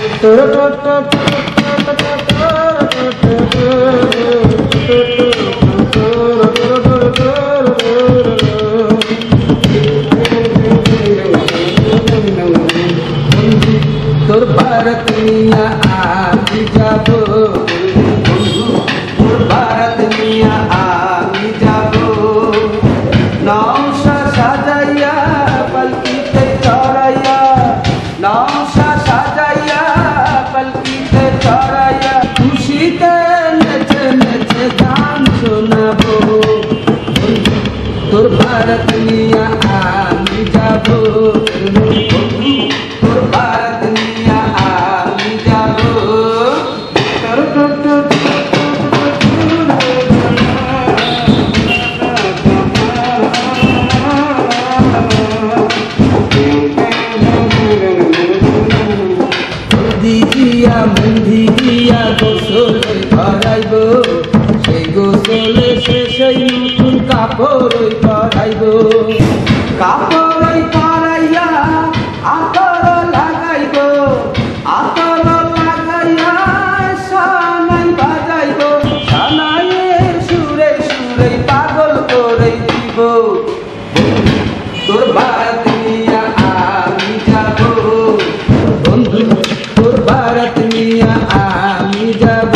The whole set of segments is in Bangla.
তোর ভারত নিয়া আমি যাব, তোর ভারত নিয়া আমি যাব। নওশা সাজাইয়া পালকিতে চড়াইয়া, নওশা সাজাইয়া পালকিতে চড়াইয়া, খুশিতে নেচে নেচে গান শোনাবো। তোর ভারত নিয়া আমি যাব, তোর ভারত নিয়া আমি যাব। দিদিয়া মন্দিরিয়া গোসল করাইব, সেই গোসলে শেষই নতুন কাপড় পরাইব। কাপড় পরাইয়া আতর লাগাইব, আতর লাগাইয়া সানাই বাজাইব, সানাইয়ের সুরে সুরে পাগল করে দিব। তোর ভারত নিয়া আমি যাব, বন্ধু তোর ভারত নিয়া আমি যাব।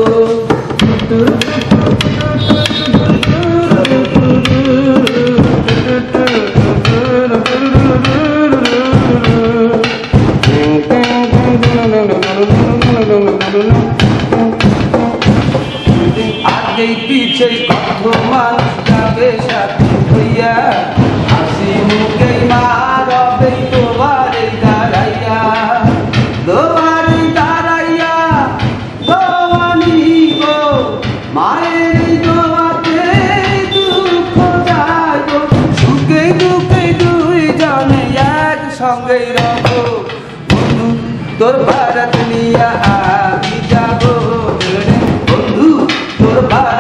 আগে পিছে কত মানুষ যাবে সাথী হইয়া, হাসি মুখে মারবে তোমারে দাঁড়াইয়া, তোমারে দাঁড়াইয়া দোয়া নিব, মায়ের দোয়াতে দুঃখ যাইব, সুখে দুঃখে দুইজনে একসঙ্গে রব। বন্ধু তোর ভারত নিয়া আমি যাব, বন্ধু তোর ভারত